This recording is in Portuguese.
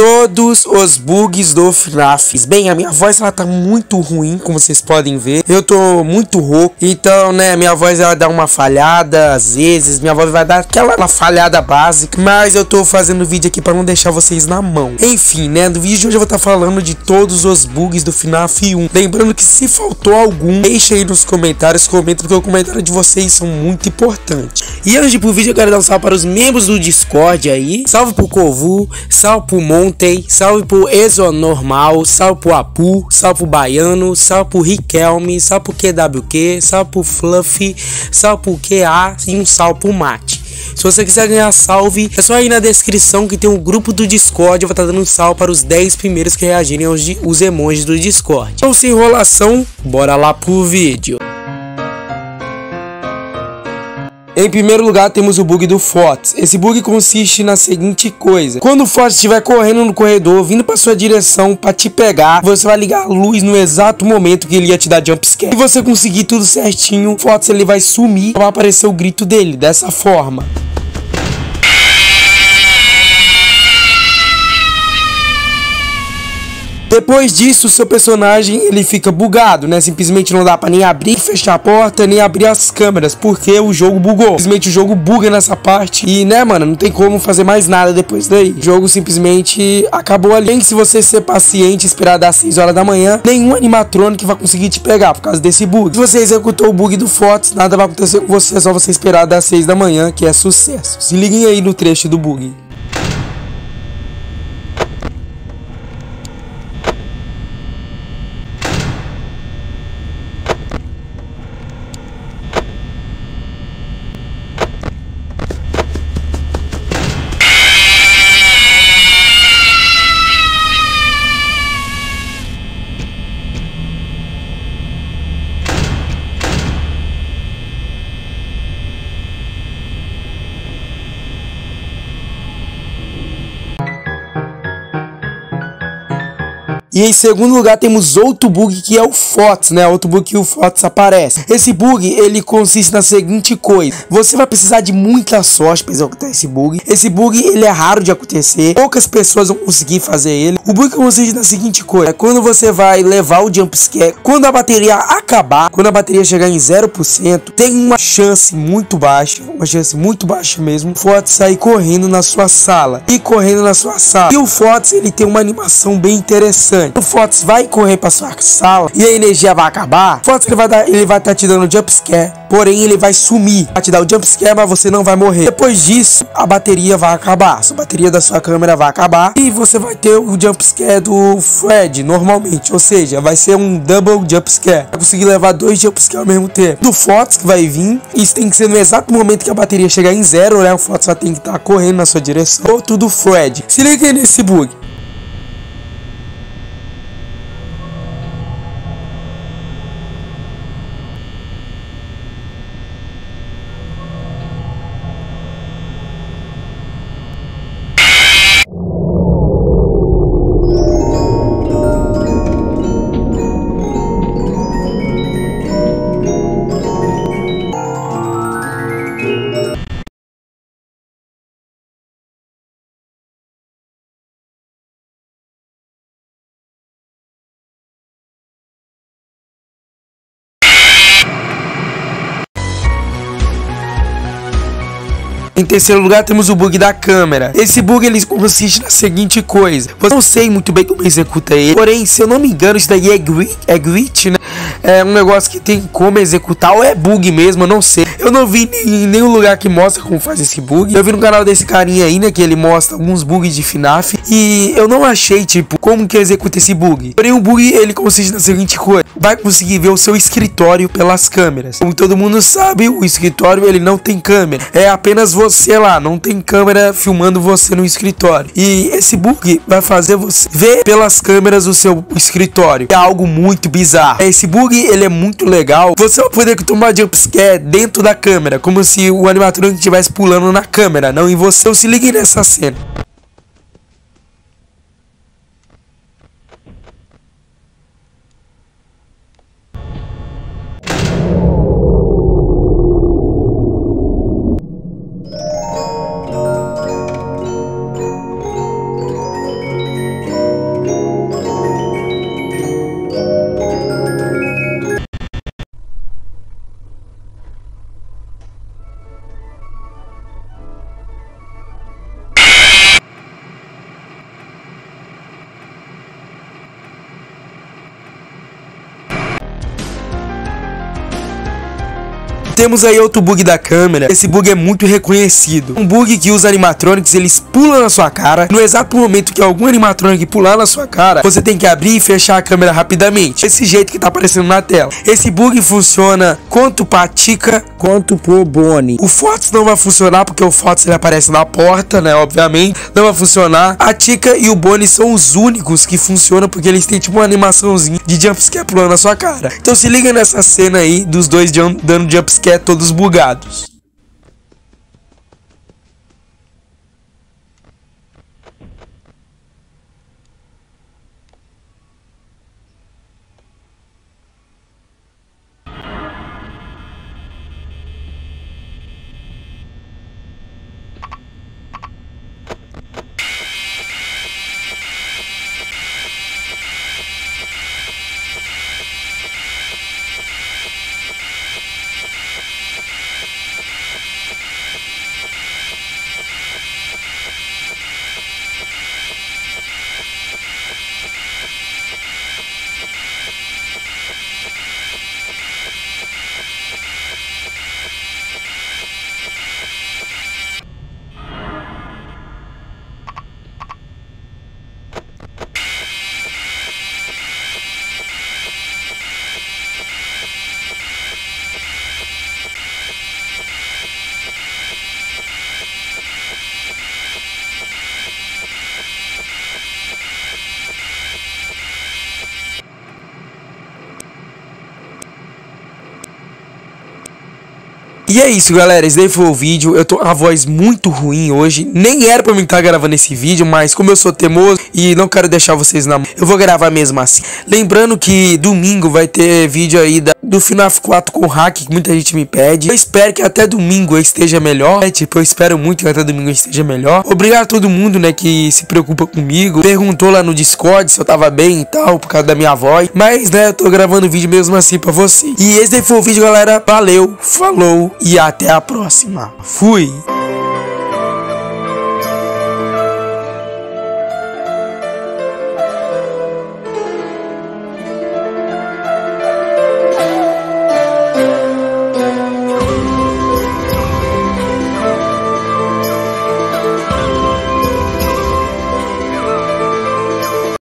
todos os bugs do FNAF. Bem, a minha voz ela tá muito ruim, como vocês podem ver. Eu tô muito rouco, então, né, minha voz ela dá uma falhada, às vezes minha voz vai dar aquela falhada básica, mas eu tô fazendo vídeo aqui pra não deixar vocês na mão. Enfim, né, no vídeo de hoje eu vou estar falando de todos os bugs do FNAF 1. Lembrando que se faltou algum, deixa aí nos comentários, comenta, porque o comentário de vocês são muito importantes. E antes de ir pro vídeo, eu quero dar um salve para os membros do Discord aí. Salve pro Kovu, salve pro Montei, salve pro Exonormal, salve pro Apu, salve pro Baiano, salve pro Riquelme, salve pro QWQ, salve pro Fluffy, salve pro QA e um salve pro Mate. Se você quiser ganhar salve, é só ir na descrição que tem um grupo do Discord. Eu vou estar dando um salve para os 10 primeiros que reagirem aos emojis do Discord. Então, sem enrolação, bora lá pro vídeo. Em primeiro lugar, temos o bug do Fox. Esse bug consiste na seguinte coisa: quando o Fox estiver correndo no corredor, vindo para sua direção para te pegar, você vai ligar a luz no exato momento que ele ia te dar jumpscare. Se você conseguir tudo certinho, o Fox ele vai sumir, vai aparecer o grito dele, dessa forma. Depois disso, o seu personagem ele fica bugado, né? Simplesmente não dá pra nem abrir, fechar a porta, nem abrir as câmeras, porque o jogo bugou. Simplesmente o jogo buga nessa parte e, né, mano, não tem como fazer mais nada depois daí. O jogo simplesmente acabou ali. Se você ser paciente e esperar das 6 horas da manhã, nenhum animatrônico vai conseguir te pegar por causa desse bug. Se você executou o bug do Fox, nada vai acontecer com você, é só você esperar das 6 da manhã, que é sucesso. Se liguem aí no trecho do bug. E em segundo lugar temos outro bug que é o Fox, né? Outro bug que o Fox aparece. Esse bug, ele consiste na seguinte coisa: você vai precisar de muita sorte para executar esse bug. Esse bug, ele é raro de acontecer. Poucas pessoas vão conseguir fazer ele. O bug consiste na seguinte coisa: quando você vai levar o jumpscare, quando a bateria acabar, quando a bateria chegar em 0%, tem uma chance muito baixa mesmo, o Fox sair correndo na sua sala. E correndo na sua sala. E o Fox, ele tem uma animação bem interessante. O Fox vai correr para sua sala e a energia vai acabar. O Fox ele vai estar te dando jumpscare, porém ele vai sumir. Vai te dar o jumpscare, mas você não vai morrer. Depois disso, a bateria vai acabar. A bateria da sua câmera vai acabar e você vai ter o jumpscare do Fred normalmente. Ou seja, vai ser um double jumpscare. Vai conseguir levar 2 jumpscares ao mesmo tempo. Do Fox que vai vir, isso tem que ser no exato momento que a bateria chegar em 0, né? O Fox vai ter que estar correndo na sua direção. Outro do Fred. Se liga aí nesse bug. Em terceiro lugar temos o bug da câmera. Esse bug ele consiste na seguinte coisa: eu não sei muito bem como executa ele, porém, se eu não me engano, isso daí é glitch, né? É um negócio que tem como executar, ou é bug mesmo, eu não sei. Eu não vi em nenhum lugar que mostra como faz esse bug. Eu vi no canal desse carinha aí, né, que ele mostra alguns bugs de FNAF, e eu não achei, tipo, como que executa esse bug. Porém, o bug ele consiste na seguinte coisa: vai conseguir ver o seu escritório pelas câmeras. Como todo mundo sabe, o escritório ele não tem câmera, é apenas você lá, não tem câmera filmando você no escritório. E esse bug vai fazer você ver pelas câmeras o seu escritório. É algo muito bizarro. Esse bug ele é muito legal. Você vai poder tomar jumpscare dentro da câmera, como se o animatrônico estivesse pulando na câmera, não em você. Então se ligue nessa cena. Temos aí outro bug da câmera. Esse bug é muito reconhecido. Um bug que os animatronics, eles pulam na sua cara. No exato momento que algum animatronic pular na sua cara, você tem que abrir e fechar a câmera rapidamente. Desse jeito que tá aparecendo na tela. Esse bug funciona quanto pra Chica, quanto pro Bonnie. O Fox não vai funcionar porque o Fox ele aparece na porta, né? Obviamente, não vai funcionar. A Chica e o Bonnie são os únicos que funcionam porque eles têm tipo uma animaçãozinha de jumpscare pulando na sua cara. Então se liga nessa cena aí dos dois dando jumpscare todos bugados. E é isso, galera, esse daí foi o vídeo. Eu tô com a voz muito ruim hoje. Nem era pra mim estar gravando esse vídeo, mas como eu sou teimoso e não quero deixar vocês na mão, eu vou gravar mesmo assim. Lembrando que domingo vai ter vídeo aí do FNAF 4 com hack, que muita gente me pede. Eu espero que até domingo eu esteja melhor, né? Tipo, eu espero muito que até domingo eu esteja melhor. Obrigado a todo mundo, né, que se preocupa comigo. Perguntou lá no Discord se eu tava bem e tal, por causa da minha voz. Mas, né, eu tô gravando vídeo mesmo assim pra vocês. E esse daí foi o vídeo, galera. Valeu, falou e até a próxima. Fui!